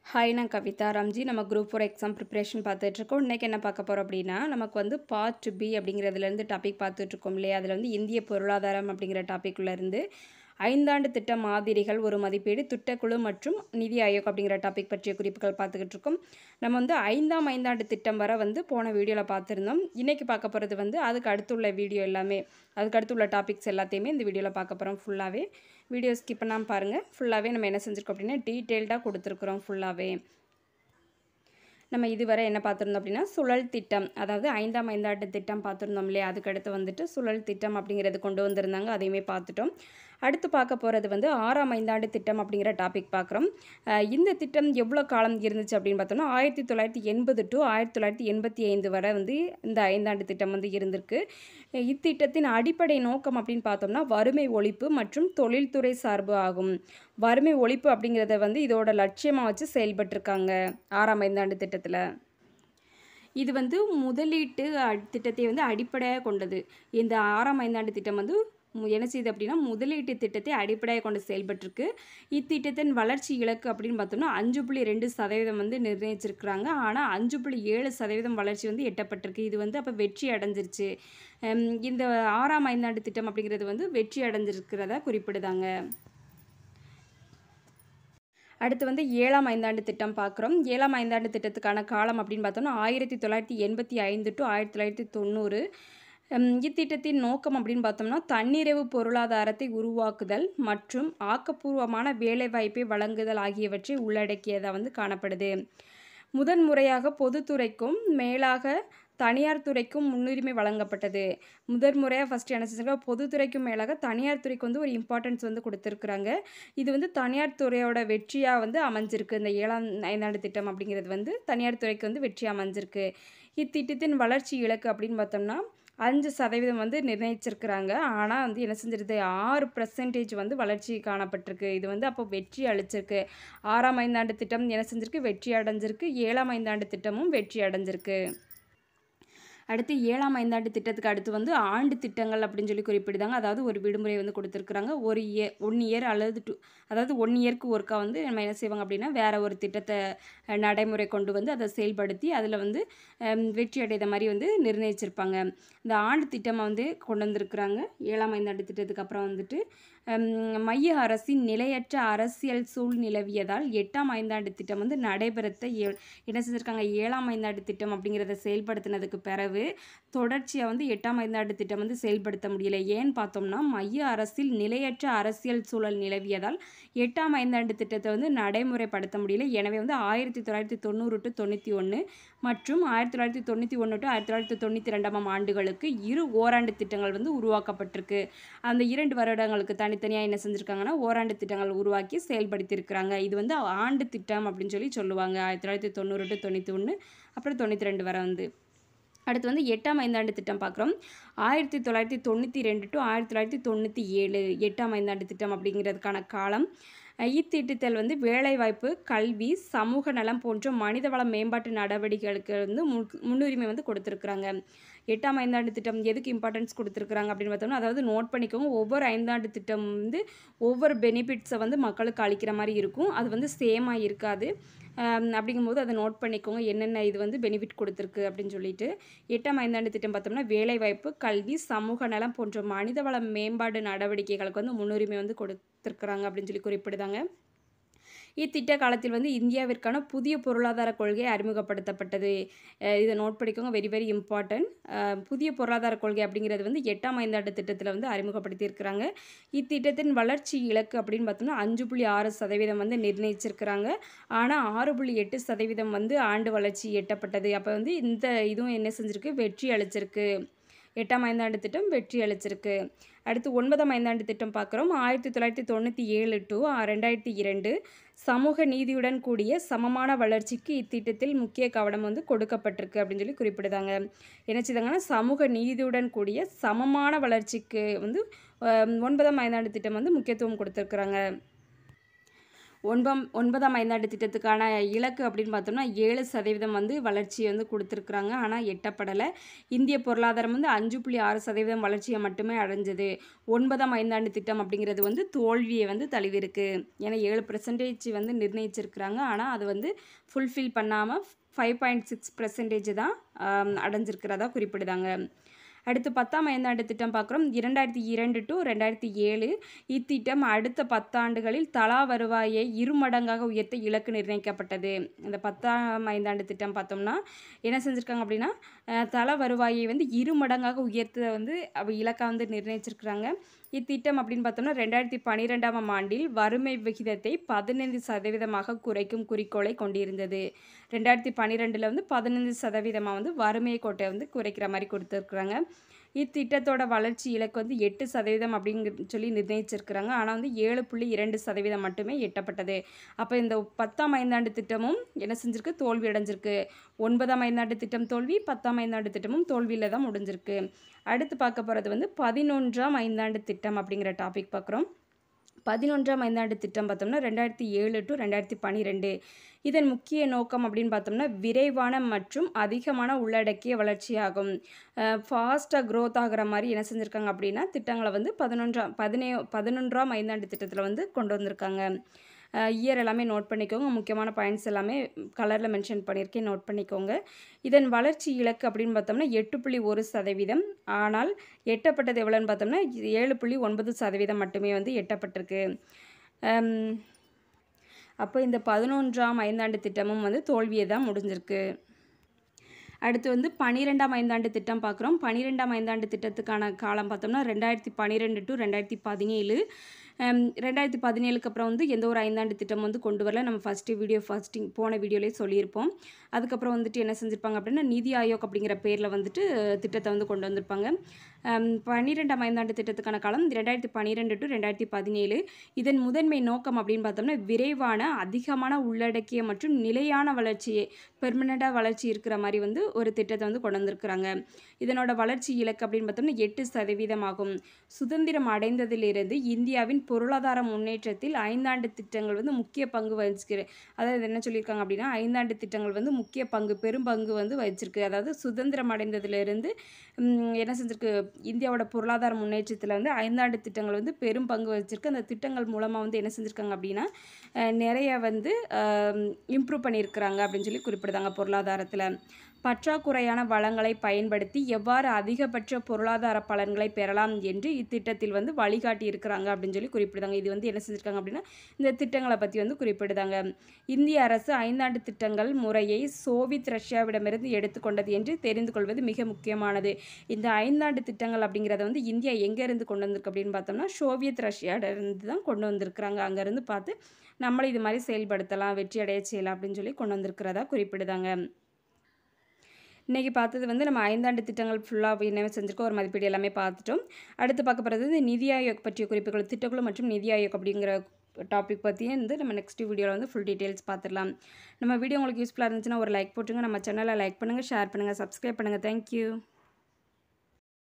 Hi, நான் கவிதா ராம்ஜி. நம்ம group 4 exam preparation பார்த்துட்ருக்கோம். இன்றைக்கி என்ன பார்க்க போகிறோம் அப்படின்னா, நமக்கு வந்து பார்ட் பி அப்படிங்கிறதுலேருந்து டாபிக் பார்த்துட்ருக்கோம் இல்லையா? அதில் வந்து இந்திய பொருளாதாரம் அப்படிங்கிற டாப்பிக்லேருந்து 5 ஆண்டு திட்ட மாதிரிகள், ஒரு மதிப்பீடு, திட்டக்குழு மற்றும் நிதி ஆயோக் அப்படிங்கிற டாபிக் பற்றிய குறிப்புகள் பார்த்துக்கிட்டு இருக்கோம். நம்ம வந்து 5ஆம் ஐந்தாண்டு திட்டம் வரை வந்து போன வீடியோவில் பார்த்துருந்தோம். இன்றைக்கி பார்க்க போகிறது வந்து அதுக்கு அடுத்துள்ள வீடியோ எல்லாமே, அதுக்கு அடுத்துள்ள டாபிக்ஸ் எல்லாத்தையுமே இந்த வீடியோவில் பார்க்க போகிறோம். ஃபுல்லாகவே வீடியோ ஸ்கிப் பண்ணாமல் பாருங்கள். ஃபுல்லாகவே நம்ம என்ன செஞ்சுருக்கோம் அப்படின்னா டீட்டெயில்டாக கொடுத்துருக்குறோம். ஃபுல்லாகவே நம்ம இதுவரை என்ன பார்த்துருந்தோம் அப்படின்னா சுழல் திட்டம், அதாவது 5ஆம் ஐந்தாண்டு திட்டம் பார்த்துருந்தோம் இல்லையா? அதுக்கடுத்து வந்துட்டு சுழல் திட்டம் அப்படிங்கிறது கொண்டு வந்திருந்தாங்க, அதையுமே பார்த்துட்டோம். அடுத்து பார்க்க போகிறது வந்து 6ஆம் ஐந்தாண்டு திட்டம் அப்படிங்கிற டாபிக் பார்க்குறோம். இந்த திட்டம் எவ்வளோ காலம் இருந்துச்சு அப்படின்னு பார்த்தோம்னா 1980 டு 1985 வரை வந்து இந்த 5ஆண்டு திட்டம் வந்து இருந்திருக்கு. இத்திட்டத்தின் அடிப்படை நோக்கம் அப்படின்னு பார்த்தோம்னா வறுமை ஒழிப்பு மற்றும் தொழில்துறை சார்பு ஆகும். வறுமை ஒழிப்பு அப்படிங்கிறத வந்து இதோட லட்சியமாக வச்சு செயல்பட்டிருக்காங்க 6ஆம் ஐந்தாண்டு திட்டத்தில். இது வந்து முதலீட்டு திட்டத்தை வந்து அடிப்படையாக கொண்டது. இந்த 6ஆம் ஐந்தாண்டு திட்டம் வந்து என்ன செய்யுது அப்படின்னா முதலீட்டு திட்டத்தை அடிப்படையாக கொண்டு செயல்பட்டிருக்கு. இத்திட்டத்தின் வளர்ச்சி இலக்கு அப்படின்னு பார்த்தோம்னா 5.2% வந்து நிர்ணயிச்சிருக்கிறாங்க. ஆனால் 5.7% வளர்ச்சி வந்து எட்டப்பட்டிருக்கு. இது வந்து அப்போ வெற்றி அடைஞ்சிருச்சு. இந்த 6ஆம் ஐந்தாண்டு திட்டம் அப்படிங்கிறது வந்து வெற்றி அடைஞ்சிருக்கிறதா குறிப்பிடுதாங்க. அடுத்து வந்து 7ஆம் ஐந்தாண்டு திட்டம் பார்க்குறோம். 7ஆம் ஐந்தாண்டு திட்டத்துக்கான காலம் அப்படின்னு பார்த்தோம்னா 1985 டு 1990. இத்திட்டத்தின் நோக்கம் அப்படின்னு பார்த்தோம்னா தன்னிறைவு பொருளாதாரத்தை உருவாக்குதல் மற்றும் ஆக்கப்பூர்வமான வேலைவாய்ப்பை வழங்குதல் ஆகியவற்றை உள்ளடக்கியதாக வந்து காணப்படுது. முதன்முறையாக பொதுத்துறைக்கும் மேலாக தனியார் துறைக்கும் முன்னுரிமை வழங்கப்பட்டது. முதன்முறையாக ஃபஸ்ட்டு என்ன செஞ்சிருக்காங்க, பொதுத்துறைக்கும் மேலாக தனியார் துறைக்கு வந்து ஒரு இம்பார்ட்டன்ஸ் வந்து கொடுத்துருக்குறாங்க. இது வந்து தனியார் துறையோட வெற்றியாக வந்து அமைஞ்சிருக்கு. இந்த 7ஆம் ஐந்தாண்டு திட்டம் அப்படிங்கிறது வந்து தனியார் துறைக்கு வந்து வெற்றியாக அமைஞ்சிருக்கு. இத்திட்டத்தின் வளர்ச்சி இலக்கு அப்படின்னு பார்த்தோம்னா 5% வந்து நிர்ணயிச்சிருக்கிறாங்க. ஆனால் வந்து என்ன செஞ்சிருது 6% வந்து வளர்ச்சி காணப்பட்டிருக்கு. இது வந்து அப்போ வெற்றி அளிச்சிருக்கு. 6ஆம் ஐந்தாண்டு திட்டம் என்ன செஞ்சிருக்கு, வெற்றி அடைஞ்சிருக்கு. 7ஆம் ஐந்தாண்டு திட்டமும் வெற்றி அடைஞ்சிருக்கு. அடுத்து 7ஆம் ஐந்தாண்டு திட்டத்துக்கு அடுத்து வந்து ஆண்டு திட்டங்கள் அப்படின்னு சொல்லி குறிப்பிடுதாங்க. அதாவது ஒரு விடுமுறை வந்து கொடுத்துருக்குறாங்க. ஒரு ஒன் இயர் அல்லது அதாவது 1 இயருக்கு ஒருக்கா வந்து நம்ம என்ன செய்வாங்க அப்படின்னா வேறு ஒரு திட்டத்தை நடைமுறை கொண்டு வந்து அதை செயல்படுத்தி அதில் வந்து வெற்றி அடைந்த மாதிரி வந்து நிர்ணயிச்சிருப்பாங்க. இந்த ஆண்டு திட்டமாக வந்து கொண்டு வந்திருக்கிறாங்க. 7ஆம் ஐந்தாண்டு திட்டத்துக்கு அப்புறம் வந்துட்டு மைய அரசின் நிலையற்ற அரசியல் சூழ் நிலவியதால் 8ஆம் ஐந்தாண்டு திட்டம் வந்து நடைபெறத்த என்ன செஞ்சுருக்காங்க, 7ஆம் ஐந்தாண்டு திட்டம் அப்படிங்கிறத செயல்படுத்தினதுக்கு பிறகு தொடர்ச்சியாக வந்து 8ஆம் ஐந்தாண்டு திட்டம் வந்து செயல்படுத்த முடியல. ஏன்னு பார்த்தோம்னா மைய அரசில் நிலையற்ற அரசியல் சூழல் நிலவியதால் 8ஆம் ஐந்தாண்டு திட்டத்தை வந்து நடைமுறைப்படுத்த முடியல. எனவே வந்து 1990 டு 91 மற்றும் 1991 டு 1992 ஆண்டுகளுக்கு 2 ஓராண்டு திட்டங்கள் வந்து உருவாக்கப்பட்டிருக்கு. அந்த 2 வருடங்களுக்கு தனித்தனியாக என்ன செஞ்சுருக்காங்கன்னா ஓராண்டு திட்டங்கள் உருவாக்கி செயல்படுத்தியிருக்கிறாங்க. இது வந்து ஆண்டு திட்டம் அப்படின்னு சொல்லி சொல்லுவாங்க. 1990 டு 91 அப்புறம் 92 வரை வந்து. அடுத்து வந்து 8ஆம் ஐந்தாண்டு திட்டம் பார்க்குறோம். 1992 டு 1997 8ஆம் ஐந்தாண்டு திட்டம் அப்படிங்கிறதுக்கான காலம். இத்திட்டத்தில் வந்து வேலைவாய்ப்பு, கல்வி, சமூக நலம் போன்ற மனிதவள மேம்பாட்டு நடவடிக்கைகளுக்கு வந்து முன்னுரிமை வந்து கொடுத்துருக்குறாங்க. 8ஆம் ஐந்தாண்டு திட்டம் எதுக்கு இம்பார்ட்டன்ஸ் கொடுத்துருக்குறாங்க அப்படின்னு பார்த்தோம்னா, அதாவது நோட் பண்ணிக்கோங்க, ஒவ்வொரு ஐந்தாண்டு திட்டம் வந்து ஒவ்வொரு பெனிஃபிட்ஸை வந்து மக்களுக்கு அளிக்கிற மாதிரி இருக்கும். அது வந்து சேமாக இருக்காது. அப்படிங்கும்போது அதை நோட் பண்ணிக்கோங்க, என்னென்ன இது வந்து பெனிஃபிட் கொடுத்துருக்கு அப்படின்னு சொல்லிட்டு. 8ஆம் ஐந்தாண்டு திட்டம் பார்த்தோம்னா வேலைவாய்ப்பு, கல்வி, சமூக நலம் போன்ற மனிதவள மேம்பாடு நடவடிக்கைகளுக்கு வந்து முன்னுரிமை வந்து கொடுத்துருக்குறாங்க அப்படின்னு சொல்லி குறிப்பிடுதாங்க. இத்திட்ட காலத்தில் வந்து இந்தியாவிற்கான புதிய பொருளாதார கொள்கை அறிமுகப்படுத்தப்பட்டது. இதை நோட் பண்ணிக்கோங்க, வெரி வெரி இம்பார்ட்டன்ட். புதிய பொருளாதார கொள்கை அப்படிங்கிறது வந்து 8ஆம் ஐந்தாண்டு திட்டத்தில் வந்து அறிமுகப்படுத்தியிருக்கிறாங்க. இத்திட்டத்தின் வளர்ச்சி இலக்கு அப்படின்னு பார்த்தோம்னா 5.6% வந்து நிர்ணயிச்சிருக்கிறாங்க. ஆனால் 6.8% வந்து ஆண்டு வளர்ச்சி எட்டப்பட்டது. அப்போ வந்து இந்த இதுவும் என்ன செஞ்சுருக்கு, வெற்றி அளிச்சிருக்கு. 8ஆம் ஐந்தாண்டு திட்டம் வெற்றி அளிச்சிருக்கு. அடுத்து 9ஆம் ஐந்தாண்டு திட்டம் பார்க்குறோம். 1997 டு 2002 சமூக நீதியுடன் கூடிய சமமான வளர்ச்சிக்கு இத்திட்டத்தில் முக்கிய கவனம் வந்து கொடுக்கப்பட்டிருக்கு அப்படின்னு சொல்லி குறிப்பிடுதாங்க. என்ன செய்தாங்கன்னா சமூக நீதியுடன் கூடிய சமமான வளர்ச்சிக்கு வந்து 9ஆம் ஐந்தாண்டு திட்டம் வந்து முக்கியத்துவம் கொடுத்துருக்குறாங்க. ஒன்பதாம் ஐந்தாண்டு திட்டத்துக்கான இலக்கு அப்படின்னு பார்த்தோம்னா 7% வந்து வளர்ச்சியை வந்து கொடுத்துருக்குறாங்க. ஆனால் எட்டப்படலை. இந்திய பொருளாதாரம் வந்து 5.6% வளர்ச்சியை மட்டுமே அடைஞ்சது. 9ஆம் ஐந்தாண்டு திட்டம் அப்படிங்கிறது வந்து தோல்வியை வந்து தழுவிருக்கு. ஏன்னா 7% வந்து நிர்ணயிச்சிருக்கிறாங்க. ஆனால் அது வந்து ஃபுல்ஃபில் பண்ணாமல் 5.6% தான் அடைஞ்சிருக்கிறதா குறிப்பிடுதாங்க. அடுத்து 10ஆம் ஐந்தாண்டு திட்டம் பார்க்குறோம். 2002 to 2007 இத்திட்டம் அடுத்த 10 ஆண்டுகளில் தலா வருவாயை 2 மடங்காக உயர்த்த இலக்கு நிர்ணயிக்கப்பட்டது. இந்த 10ஆம் ஐந்தாண்டு திட்டம் பார்த்தோம்னா என்ன செஞ்சுருக்காங்க அப்படின்னா தலா வருவாயை வந்து 2 மடங்காக உயர்த்த வந்து இலக்காக வந்து நிர்ணயிச்சிருக்கிறாங்க. இத்திட்டம் அப்படின்னு பார்த்தோம்னா 2012ஆம் ஆண்டில் வறுமை விகிதத்தை 15% குறைக்கும் குறிக்கோளை கொண்டிருந்தது. 2012 வந்து 15% வந்து வறுமையை கோட்டை வந்து குறைக்கிற மாதிரி கொடுத்துருக்குறாங்க. இத்திட்டத்தோட வளர்ச்சி இலக்கு வந்து 8% அப்படிங்கிற சொல்லி நிர்ணயிச்சிருக்கிறாங்க. ஆனால் வந்து 7.2% மட்டுமே எட்டப்பட்டது. அப்போ இந்த 10ஆம் ஐந்தாண்டு திட்டமும் என்ன செஞ்சிருக்கு, தோல்வி அடைஞ்சிருக்கு. 9ஆம் ஐந்தாண்டு திட்டம் தோல்வி, 10ஆம் ஐந்தாண்டு திட்டமும் தோல்வியில் தான் முடிஞ்சிருக்கு. அடுத்து பார்க்க போகிறது வந்து 11ஆம் ஐந்தாண்டு திட்டம் அப்படிங்கிற டாபிக் பார்க்குறோம். 11ஆம் ஐந்தாண்டு திட்டம் பார்த்தோம்னா 2007 to 2012. இதன் முக்கிய நோக்கம் அப்படின்னு பார்த்தோம்னா விரைவான மற்றும் அதிகமான உள்ளடக்கிய வளர்ச்சியாகும். ஃபாஸ்ட்டாக க்ரோத் ஆகிற மாதிரி என்ன செஞ்சுருக்காங்க அப்படின்னா திட்டங்களை வந்து 11ஆம் ஐந்தாண்டு திட்டத்தில் வந்து கொண்டு வந்திருக்காங்க. இயர் எல்லாமே நோட் பண்ணிக்கோங்க. முக்கியமான பாயிண்ட்ஸ் எல்லாமே கலரில் மென்ஷன் பண்ணியிருக்கேன், நோட் பண்ணிக்கோங்க. இதன் வளர்ச்சி இலக்கு அப்படின்னு பார்த்தோம்னா 8.1%. ஆனால் எட்டப்பட்டது எவ்வளோன்னு பார்த்தோம்னா 7.9% மட்டுமே வந்து எட்டப்பட்டிருக்கு. அப்போ இந்த 11ஆம் ஐந்தாண்டு திட்டமும் வந்து தோல்வியை தான் முடிஞ்சிருக்கு. அடுத்து வந்து 12ஆம் ஐந்தாண்டு திட்டம் பார்க்குறோம். 12ஆம் ஐந்தாண்டு திட்டத்துக்கான காலம் பார்த்தோம்னா 2012 to 2017. 2017க்கு அப்புறம் வந்து எந்த ஒரு ஐந்தாண்டு திட்டம் வந்து கொண்டு வரல. நம்ம போன வீடியோலேயே சொல்லியிருப்போம். அதுக்கப்புறம் வந்துட்டு என்ன செஞ்சுருப்பாங்க அப்படின்னா நிதி ஆயோக் அப்படிங்கிற பேரில் வந்துட்டு திட்டத்தை வந்து கொண்டு வந்திருப்பாங்க. 12ஆம் ஐந்தாண்டு திட்டத்துக்கான காலம் 2012 to 2017. இதன் முதன்மை நோக்கம் அப்படின்னு பார்த்தோம்னா விரைவான அதிகமான உள்ளடக்கிய மற்றும் நிலையான வளர்ச்சியை பெர்மனண்டாக வளர்ச்சி இருக்கிற மாதிரி வந்து ஒரு திட்டத்தை வந்து கொண்டு வந்திருக்கிறாங்க. இதனோட வளர்ச்சி இலக்கு அப்படின்னு பார்த்தோம்னா 8% ஆகும். சுதந்திரம் அடைந்ததிலிருந்து இந்தியாவின் பொருளாதார முன்னேற்றத்தில் ஐந்தாண்டு திட்டங்கள் வந்து முக்கிய பங்கு வகிச்சிருக்கு. அதாவது என்ன சொல்லியிருக்காங்க அப்படின்னா ஐந்தாண்டு திட்டங்கள் வந்து முக்கிய பெரும் பங்கு வந்து வகிச்சிருக்கு. அதாவது சுதந்திரம் அடைந்ததிலிருந்து என்ன செஞ்சிருக்கு, இந்தியாவோட பொருளாதார முன்னேற்றத்தில் வந்து ஐந்தாண்டு திட்டங்கள் வந்து பெரும் பங்கு வகிச்சிருக்கு. அந்த திட்டங்கள் மூலமாக வந்து என்ன செஞ்சுருக்காங்க அப்படின்னா நிறைய வந்து இம்ப்ரூவ் பண்ணியிருக்கிறாங்க அப்படின்னு சொல்லி குறிப்பிடுதாங்க. பொருளாதாரத்தில் பற்றாக்குறையான வளங்களை பயன்படுத்தி எவ்வாறு அதிகபட்ச பொருளாதார பலன்களை பெறலாம் என்று இத்திட்டத்தில் வந்து வழிகாட்டி இருக்கிறாங்க அப்படின்னு சொல்லி குறிப்பிடுதாங்க. இது வந்து என்ன செஞ்சுருக்காங்க அப்படின்னா இந்த திட்டங்களை பற்றி வந்து குறிப்பிடுதாங்க. இந்திய அரசு ஐந்தாண்டு திட்டங்கள் முறையை சோவியத் ரஷ்யாவிடமிருந்து எடுத்துக்கொண்டது என்று தெரிந்து கொள்வது மிக முக்கியமானது. இந்த ஐந்தாண்டு திட்டங்கள் அப்படிங்கிறத வந்து இந்தியா எங்கேருந்து கொண்டு வந்திருக்கு அப்படின்னு பார்த்தோம்னா சோவியத் ரஷ்யாவிடமிருந்து தான் கொண்டு வந்திருக்கிறாங்க. அங்கேருந்து பார்த்து நம்மளும் இது மாதிரி செயல்படுத்தலாம், வெற்றி அடைய செய்யலாம் அப்படின்னு சொல்லி கொண்டு வந்திருக்கிறதா குறிப்பிடுதாங்க. இன்றைக்கி பார்த்தது வந்து நம்ம ஐந்தாண்டு திட்டங்கள் ஃபுல்லாக என்னவே செஞ்சுருக்கோம், ஒரு மதிப்பீடு எல்லாமே பார்த்துட்டோம். அடுத்து பார்க்க போகிறது இந்த நிதி ஆயோக் பற்றிய குறிப்புகள், திட்டக்குழு மற்றும் நிதி ஆயோக் அப்படிங்கிற டாபிக் பற்றியே வந்து நம்ம நெக்ஸ்ட் வீடியோவில் வந்து ஃபுல் டீட்டெயில்ஸ் பார்த்துடலாம். நம்ம வீடியோ உங்களுக்கு யூஸ்ஃபுல்லாக இருந்துச்சுன்னா ஒரு லைக் போட்டுங்க. நம்ம சேனலை லைக் பண்ணுங்கள், ஷேர் பண்ணுங்கள், சப்ஸ்கிரைப் பண்ணுங்கள். தேங்க்யூ.